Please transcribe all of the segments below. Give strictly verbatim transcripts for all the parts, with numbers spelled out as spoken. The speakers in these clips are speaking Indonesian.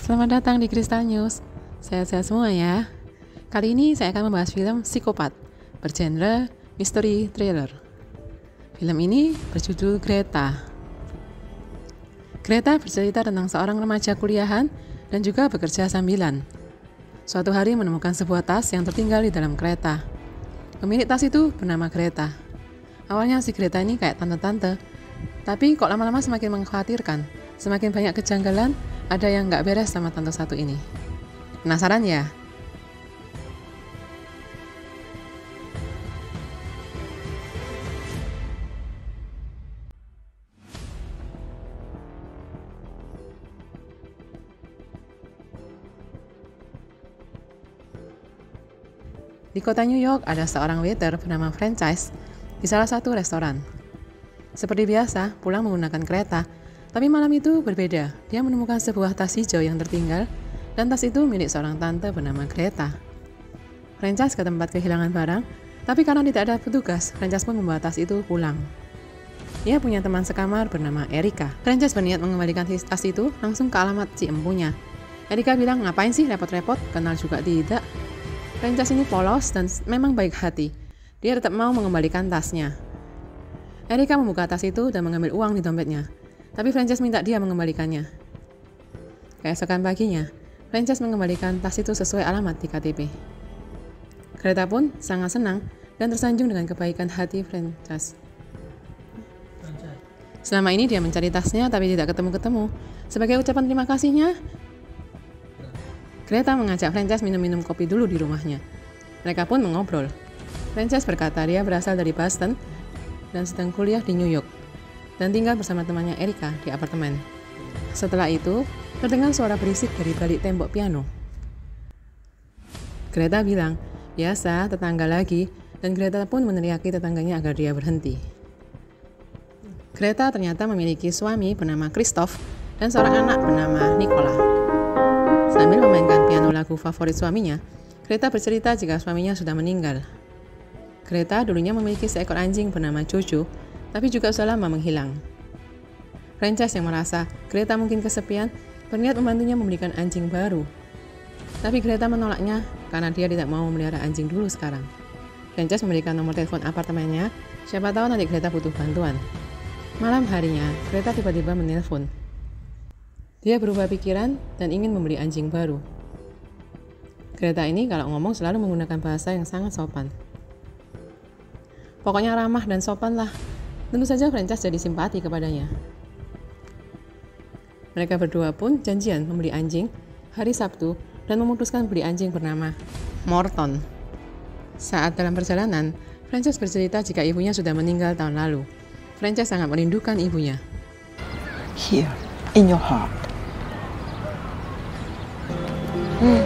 Selamat datang di Crystal News. Sehat-sehat semua ya. Kali ini saya akan membahas film Psikopat bergenre mystery thriller. Film ini berjudul Greta. Greta bercerita tentang seorang remaja kuliahan dan juga bekerja sambilan. Suatu hari menemukan sebuah tas yang tertinggal di dalam kereta. Pemilik tas itu bernama Greta. Awalnya si Greta ini kayak tante-tante, tapi kok lama-lama semakin mengkhawatirkan. Semakin banyak kejanggalan, ada yang nggak beres sama tante satu ini. Penasaran ya? Di kota New York ada seorang waiter bernama Frances di salah satu restoran. Seperti biasa, pulang menggunakan kereta, tapi malam itu berbeda. Dia menemukan sebuah tas hijau yang tertinggal, dan tas itu milik seorang tante bernama Greta. Frances ke tempat kehilangan barang, tapi karena tidak ada petugas, Frances pun membawa tas itu pulang. Dia punya teman sekamar bernama Erika. Frances berniat mengembalikan tas itu langsung ke alamat si empunya. Erika bilang, ngapain sih repot-repot, kenal juga tidak. Frances ini polos dan memang baik hati. Dia tetap mau mengembalikan tasnya. Erika membuka tas itu dan mengambil uang di dompetnya. Tapi Frances minta dia mengembalikannya. Keesokan paginya, Frances mengembalikan tas itu sesuai alamat di K T P. Greta pun sangat senang dan tersanjung dengan kebaikan hati Frances. Selama ini dia mencari tasnya tapi tidak ketemu-ketemu. Sebagai ucapan terima kasihnya, Greta mengajak Frances minum-minum kopi dulu di rumahnya. Mereka pun mengobrol. Frances berkata dia berasal dari Boston dan sedang kuliah di New York, dan tinggal bersama temannya Erika di apartemen. Setelah itu, terdengar suara berisik dari balik tembok piano. Greta bilang, biasa, tetangga lagi, dan Greta pun meneriaki tetangganya agar dia berhenti. Greta ternyata memiliki suami bernama Christoph dan seorang anak bernama Nicola. Sambil memainkan piano lagu favorit suaminya, Greta bercerita jika suaminya sudah meninggal. Greta dulunya memiliki seekor anjing bernama Jojo, tapi juga sudah lama menghilang. Frances yang merasa Greta mungkin kesepian, berniat membantunya membelikan anjing baru. Tapi Greta menolaknya karena dia tidak mau memelihara anjing dulu sekarang. Frances memberikan nomor telepon apartemennya, siapa tahu nanti Greta butuh bantuan. Malam harinya, Greta tiba-tiba menelpon. Dia berubah pikiran dan ingin membeli anjing baru. Greta ini kalau ngomong selalu menggunakan bahasa yang sangat sopan. Pokoknya ramah dan sopan lah. Tentu saja Frances jadi simpati kepadanya. Mereka berdua pun janjian membeli anjing hari Sabtu dan memutuskan beli anjing bernama Morton. Saat dalam perjalanan, Frances bercerita jika ibunya sudah meninggal tahun lalu. Frances sangat merindukan ibunya. Here, in your heart. Hmm.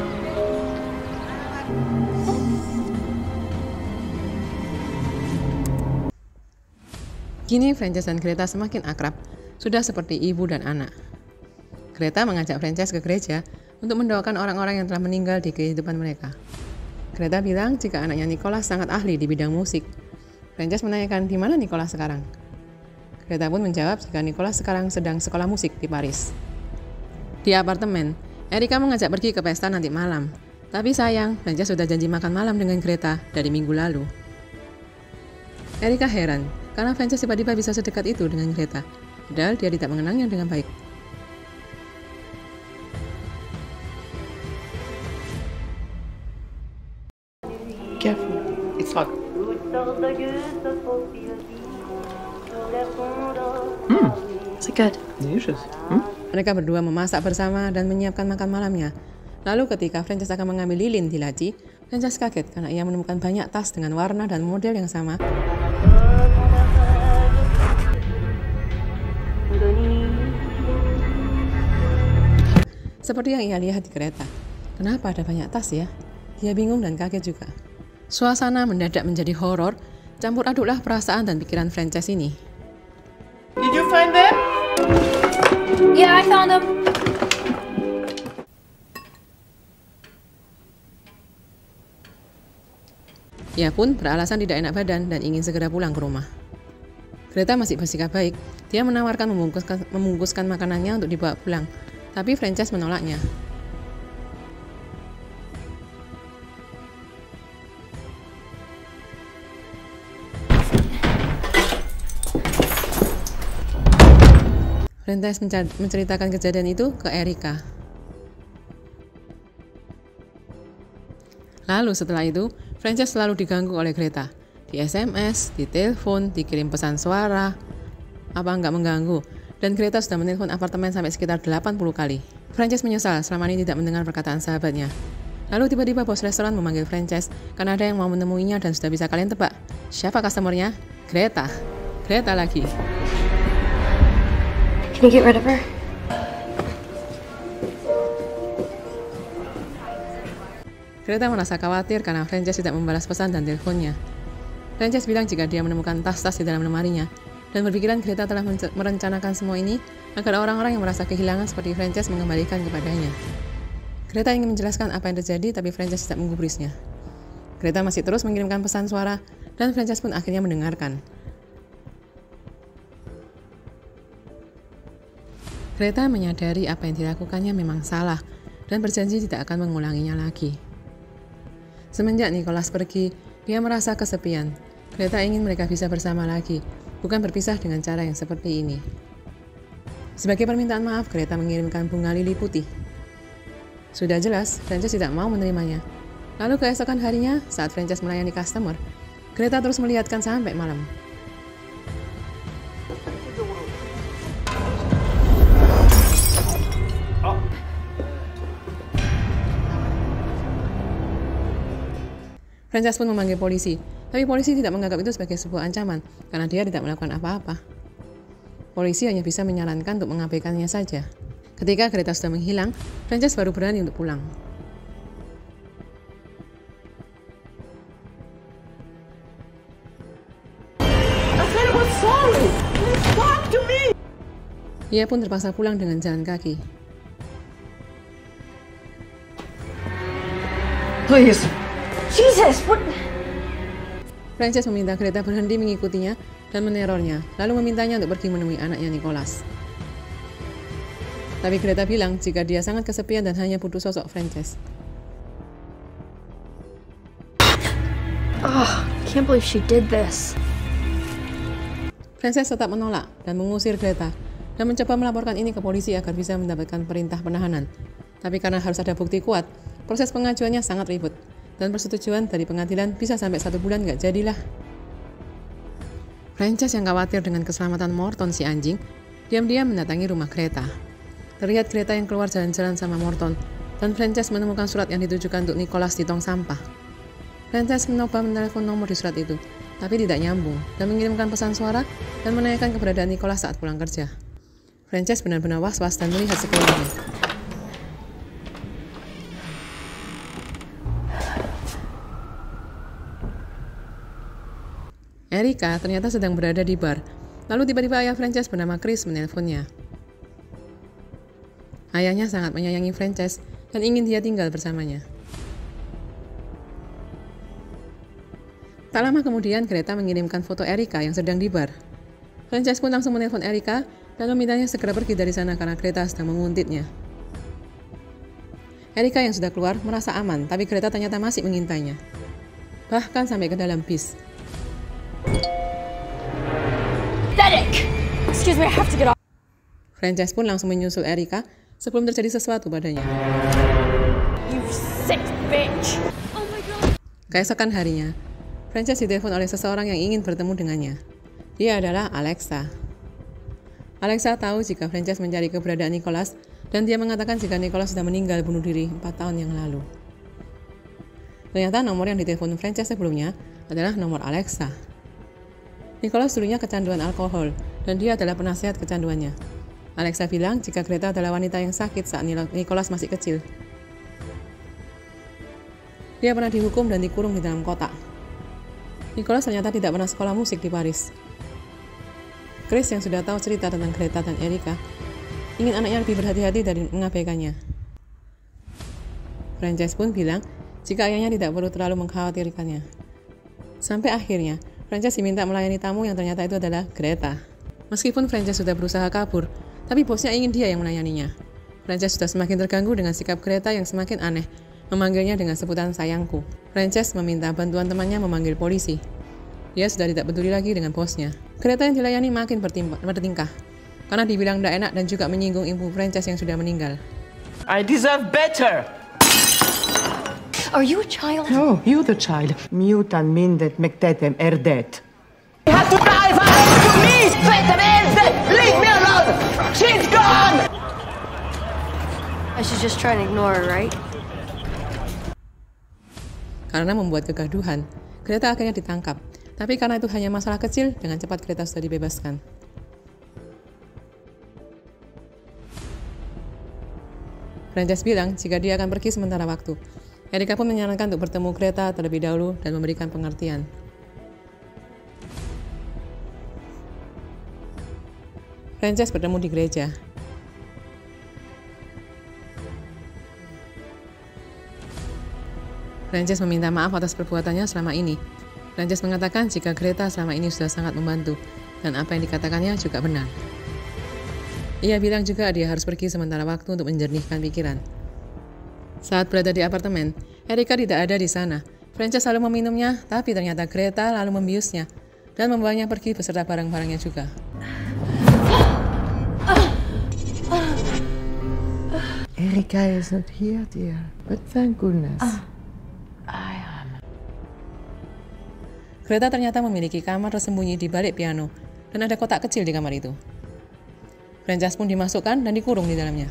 Kini Frances dan Greta semakin akrab, sudah seperti ibu dan anak. Greta mengajak Frances ke gereja untuk mendoakan orang-orang yang telah meninggal di kehidupan mereka. Greta bilang jika anaknya Nicola sangat ahli di bidang musik. Frances menanyakan di mana Nicola sekarang. Greta pun menjawab jika Nicola sekarang sedang sekolah musik di Paris. Di apartemen, Erika mengajak pergi ke pesta nanti malam. Tapi sayang, Frances sudah janji makan malam dengan Greta dari minggu lalu. Erika heran karena Frances tiba-tiba bisa sedekat itu dengan Greta, padahal dia tidak mengenalnya dengan baik. Careful, it's hot. Mm, is it good? Delicious. Hmm? Mereka berdua memasak bersama dan menyiapkan makan malamnya. Lalu ketika Frances akan mengambil lilin di laci, Frances kaget karena ia menemukan banyak tas dengan warna dan model yang sama. Seperti yang ia lihat di kereta. Kenapa ada banyak tas ya? Dia bingung dan kaget juga. Suasana mendadak menjadi horor, campur aduklah perasaan dan pikiran Frances ini. Did you find them? Yeah, I found them. Ia pun beralasan tidak enak badan dan ingin segera pulang ke rumah. Greta masih bersikap baik. Dia menawarkan membungkuskan, membungkuskan makanannya untuk dibawa pulang. tapi Frances menolaknya. Frances menceritakan kejadian itu ke Erika. Lalu setelah itu, Frances selalu diganggu oleh Greta. Di S M S, di telepon, dikirim pesan suara. Apa nggak mengganggu? Dan Greta sudah menelpon apartemen sampai sekitar delapan puluh kali. Frances menyesal selama ini tidak mendengar perkataan sahabatnya. Lalu tiba-tiba bos restoran memanggil Frances karena ada yang mau menemuinya dan sudah bisa kalian tebak. Siapa customernya? Greta. Greta lagi. Can you get rid of her? Greta merasa khawatir karena Frances tidak membalas pesan dan teleponnya. Frances bilang jika dia menemukan tas-tas di dalam lemarinya, dan berpikiran Greta telah merencanakan semua ini agar orang-orang yang merasa kehilangan seperti Frances mengembalikan kepadanya. Greta ingin menjelaskan apa yang terjadi, tapi Frances tidak menggubrisnya. Greta masih terus mengirimkan pesan suara, dan Frances pun akhirnya mendengarkan. Greta menyadari apa yang dilakukannya memang salah, dan berjanji tidak akan mengulanginya lagi. Semenjak Nicholas pergi, dia merasa kesepian. Greta ingin mereka bisa bersama lagi, bukan berpisah dengan cara yang seperti ini. Sebagai permintaan maaf, Greta mengirimkan bunga lili putih. Sudah jelas, Frances tidak mau menerimanya. Lalu keesokan harinya, saat Frances melayani customer, Greta terus melihatkan sampai malam. Frances pun memanggil polisi, tapi polisi tidak menganggap itu sebagai sebuah ancaman karena dia tidak melakukan apa-apa. Polisi hanya bisa menyarankan untuk mengabaikannya saja. Ketika Greta sudah menghilang, Frances baru berani untuk pulang. I said I was sorry. Talk to me. Ia pun terpaksa pulang dengan jalan kaki. Please. Jesus, what? Frances meminta Greta berhenti mengikutinya dan menerornya, lalu memintanya untuk pergi menemui anaknya Nicholas. Tapi Greta bilang jika dia sangat kesepian dan hanya butuh sosok Frances. Oh, can't believe she did this. Frances tetap menolak dan mengusir Greta dan mencoba melaporkan ini ke polisi agar bisa mendapatkan perintah penahanan. Tapi karena harus ada bukti kuat, proses pengajuannya sangat ribet. Dan persetujuan dari pengadilan bisa sampai satu bulan gak jadilah. Frances yang khawatir dengan keselamatan Morton si anjing, diam-diam mendatangi rumah Greta. Terlihat Greta yang keluar jalan-jalan sama Morton, dan Frances menemukan surat yang ditujukan untuk Nicholas di tong sampah. Frances mencoba menelepon nomor di surat itu, tapi tidak nyambung, dan mengirimkan pesan suara dan menanyakan keberadaan Nicholas saat pulang kerja. Frances benar-benar was-was dan melihat sekelilingnya. Erika ternyata sedang berada di bar. Lalu tiba-tiba ayah Frances bernama Chris menelponnya. Ayahnya sangat menyayangi Frances dan ingin dia tinggal bersamanya. Tak lama kemudian Greta mengirimkan foto Erika yang sedang di bar. Frances pun langsung menelpon Erika dan memintanya segera pergi dari sana karena Greta sedang menguntitnya. Erika yang sudah keluar merasa aman, tapi Greta ternyata masih mengintainya. Bahkan sampai ke dalam bis. Pathetic! Excuse me, I have to get off. Frances pun langsung menyusul Erika sebelum terjadi sesuatu padanya. You sick bitch! Oh my god! Keesokan harinya, Frances ditelepon oleh seseorang yang ingin bertemu dengannya. Dia adalah Alexa. Alexa tahu jika Frances mencari keberadaan Nicholas dan dia mengatakan jika Nicholas sudah meninggal bunuh diri empat tahun yang lalu. Ternyata nomor yang ditelepon Frances sebelumnya adalah nomor Alexa. Nicholas dulunya kecanduan alkohol dan dia adalah penasihat kecanduannya. Alexa bilang jika Greta adalah wanita yang sakit saat Nicholas masih kecil. Dia pernah dihukum dan dikurung di dalam kotak. Nicholas ternyata tidak pernah sekolah musik di Paris. Chris yang sudah tahu cerita tentang Greta dan Erika ingin anaknya lebih berhati-hati dari mengabaikannya. Frances pun bilang jika ayahnya tidak perlu terlalu mengkhawatirkannya. Sampai akhirnya, Frances diminta melayani tamu yang ternyata itu adalah Greta. Meskipun Frances sudah berusaha kabur, tapi bosnya ingin dia yang melayaninya. Frances sudah semakin terganggu dengan sikap Greta yang semakin aneh, memanggilnya dengan sebutan sayangku. Frances meminta bantuan temannya memanggil polisi. Dia sudah tidak peduli lagi dengan bosnya. Greta yang dilayani makin bertingkah, karena dibilang tidak enak dan juga menyinggung ibu Frances yang sudah meninggal. I deserve better. Are you a child? No, you the child. Mutan mindet mektetem erdet. You have to die for to me! Leave me alone! She's gone! I should just try and ignore her, right? Karena membuat kegaduhan, Greta akhirnya ditangkap. Tapi karena itu hanya masalah kecil, dengan cepat Greta sudah dibebaskan. Frances bilang jika dia akan pergi sementara waktu. Erika pun menyarankan untuk bertemu Greta terlebih dahulu dan memberikan pengertian. Frances bertemu di gereja. Frances meminta maaf atas perbuatannya selama ini. Frances mengatakan jika Greta selama ini sudah sangat membantu, dan apa yang dikatakannya juga benar. Ia bilang juga dia harus pergi sementara waktu untuk menjernihkan pikiran. Saat berada di apartemen, Erika tidak ada di sana. Frances selalu meminumnya, tapi ternyata Greta lalu membiusnya dan membawanya pergi beserta barang-barangnya juga. Erika is not here, dear. But thank goodness. Uh. I am. Greta ternyata memiliki kamar tersembunyi di balik piano, dan ada kotak kecil di kamar itu. Frances pun dimasukkan dan dikurung di dalamnya.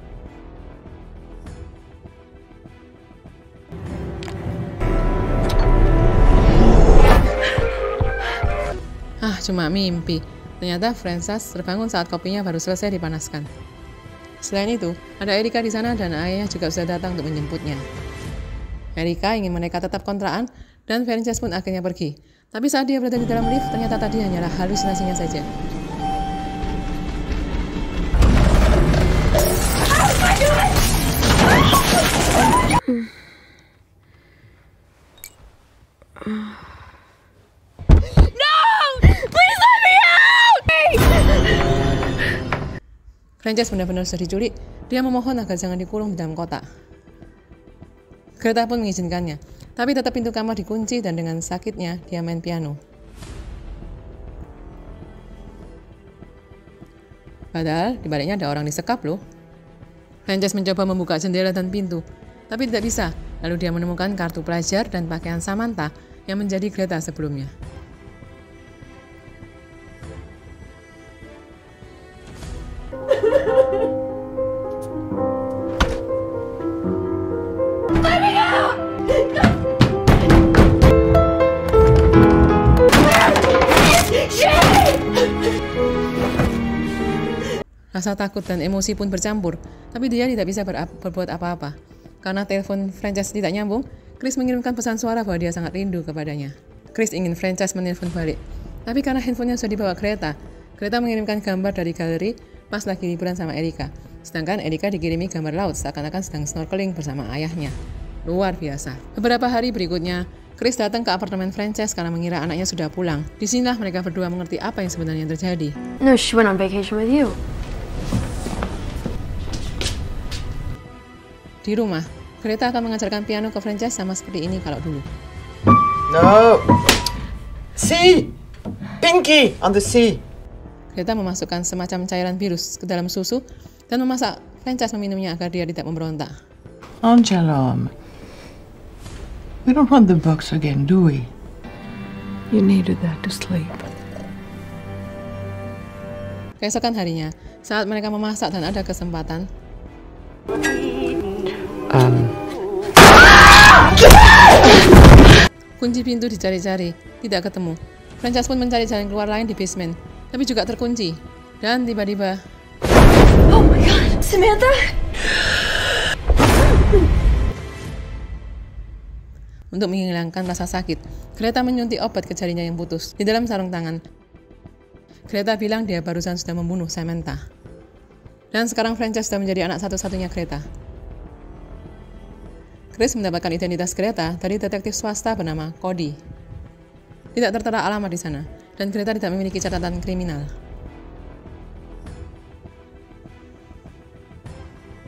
Ah, cuma mimpi. Ternyata Frances terbangun saat kopinya baru selesai dipanaskan. Selain itu, ada Erika di sana dan ayahnya juga sudah datang untuk menjemputnya. Erika ingin mereka tetap kontrakan dan Frances pun akhirnya pergi. Tapi saat dia berada di dalam lift, ternyata tadi hanyalah halusinasinya saja. Frances benar-benar sudah diculik. Dia memohon agar jangan dikurung di dalam kotak. Greta pun mengizinkannya, tapi tetap pintu kamar dikunci dan dengan sakitnya dia main piano. Padahal di baliknya ada orang disekap loh. Frances mencoba membuka jendela dan pintu, tapi tidak bisa. Lalu dia menemukan kartu pelajar dan pakaian Samantha yang menjadi Greta sebelumnya. Rasa takut dan emosi pun bercampur, tapi dia tidak bisa ber- berbuat apa-apa. Karena telepon Frances tidak nyambung, Chris mengirimkan pesan suara bahwa dia sangat rindu kepadanya. Chris ingin Frances menelpon balik, tapi karena handphonenya sudah dibawa Greta, Greta mengirimkan gambar dari galeri pas lagi liburan sama Erika. Sedangkan Erika dikirimi gambar laut seakan-akan sedang snorkeling bersama ayahnya. Luar biasa. Beberapa hari berikutnya, Chris datang ke apartemen Frances karena mengira anaknya sudah pulang. Disinilah mereka berdua mengerti apa yang sebenarnya terjadi. No, she went on vacation with you. Di rumah, Greta akan mengajarkan piano ke Frances sama seperti ini kalau dulu. No. See, Pinky on the sea. Greta memasukkan semacam cairan virus ke dalam susu dan memasak Frances meminumnya agar dia tidak memberontak. Angelom, we don't want the box again, do we? You needed that to sleep. Keesokan harinya, saat mereka memasak dan ada kesempatan, Um. kunci pintu dicari-cari, tidak ketemu. Frances pun mencari jalan keluar lain di basement, tapi juga terkunci. Dan tiba-tiba, Oh my god, Samantha! untuk menghilangkan rasa sakit, Greta menyuntik obat ke jarinya yang putus di dalam sarung tangan. Greta bilang dia barusan sudah membunuh Samantha. Dan sekarang Frances sudah menjadi anak satu-satunya Greta. Chris mendapatkan identitas Greta dari detektif swasta bernama Cody. Tidak tertera alamat di sana, dan Greta tidak memiliki catatan kriminal.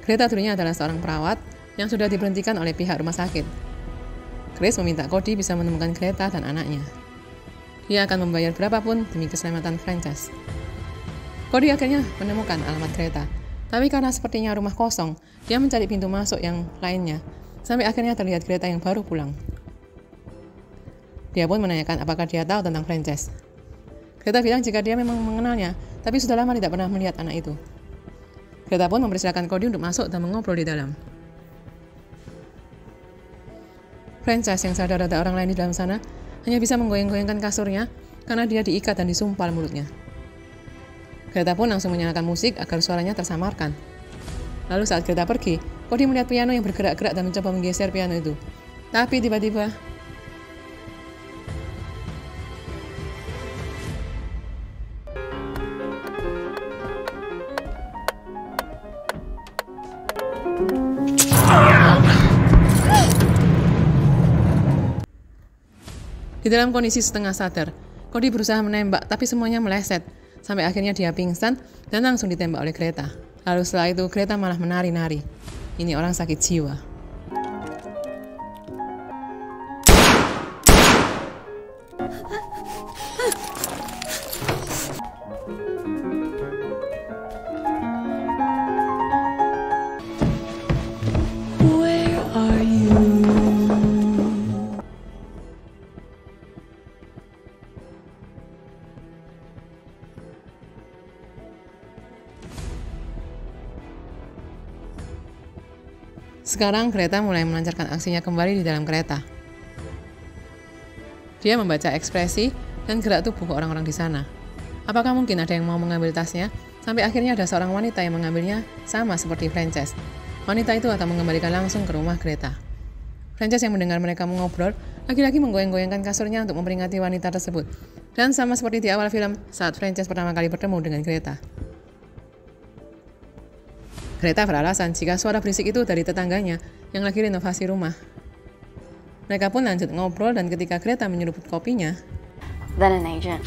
Greta dulunya adalah seorang perawat yang sudah diberhentikan oleh pihak rumah sakit. Chris meminta Cody bisa menemukan Greta dan anaknya. Dia akan membayar berapapun demi keselamatan Frances. Cody akhirnya menemukan alamat Greta, tapi karena sepertinya rumah kosong, dia mencari pintu masuk yang lainnya, sampai akhirnya terlihat Greta yang baru pulang. Dia pun menanyakan apakah dia tahu tentang Frances. Greta bilang jika dia memang mengenalnya, tapi sudah lama tidak pernah melihat anak itu. Greta pun mempersilahkan Cody untuk masuk dan mengobrol di dalam. Frances yang sadar ada orang lain di dalam sana hanya bisa menggoyang-goyangkan kasurnya karena dia diikat dan disumpal mulutnya. Greta pun langsung menyalakan musik agar suaranya tersamarkan. Lalu saat Greta pergi, Cody melihat piano yang bergerak-gerak dan mencoba menggeser piano itu. Tapi tiba-tiba di dalam kondisi setengah sadar, Cody berusaha menembak tapi semuanya meleset, sampai akhirnya dia pingsan dan langsung ditembak oleh Greta. Lalu setelah itu Greta malah menari-nari. Ini orang sakit jiwa. Where are you? Sekarang Greta mulai melancarkan aksinya kembali di dalam kereta. Dia membaca ekspresi dan gerak tubuh orang-orang di sana. Apakah mungkin ada yang mau mengambil tasnya? Sampai akhirnya ada seorang wanita yang mengambilnya sama seperti Frances. Wanita itu akan mengembalikan langsung ke rumah Greta. Frances yang mendengar mereka mengobrol, lagi-lagi menggoyang-goyangkan kasurnya untuk memperingati wanita tersebut. Dan sama seperti di awal film, saat Frances pertama kali bertemu dengan Greta. Greta beralasan jika suara berisik itu dari tetangganya yang lagi renovasi rumah. Mereka pun lanjut ngobrol dan ketika Greta menyeruput kopinya, Then an agent.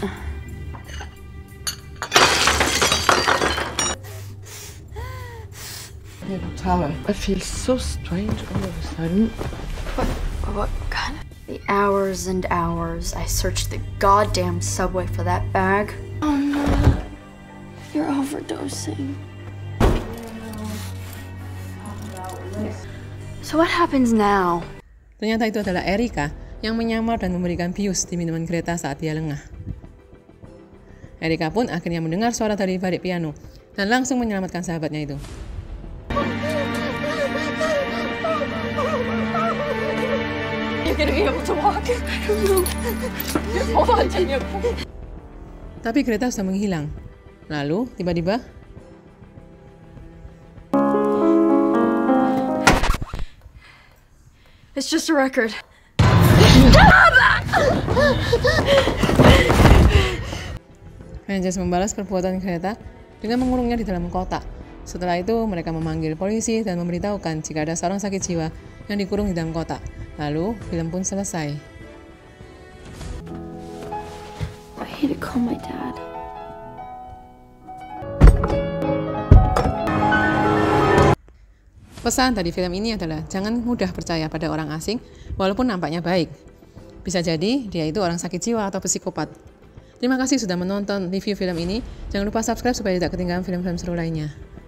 Tell her. I feel so strange all of a sudden. What, what kind of... The hours and hours I searched the goddamn subway for that bag. Oh no. You're overdosing. So what happens now? ternyata itu adalah Erika yang menyamar dan memberikan bius di minuman Greta saat dia lengah. Erika pun akhirnya mendengar suara dari balik piano dan langsung menyelamatkan sahabatnya itu. You're gonna be able to walk. I don't know. Hold on to me. Tapi Greta sudah menghilang. Lalu tiba-tiba It's just a record. Frances membalas perbuatan Greta dengan mengurungnya di dalam kotak. Setelah itu mereka memanggil polisi dan memberitahukan jika ada seorang sakit jiwa yang dikurung di dalam kotak. Lalu film pun selesai. I need to call my dad. Pesan dari film ini adalah jangan mudah percaya pada orang asing walaupun nampaknya baik. Bisa jadi dia itu orang sakit jiwa atau psikopat. Terima kasih sudah menonton review film ini. Jangan lupa subscribe supaya tidak ketinggalan film-film seru lainnya.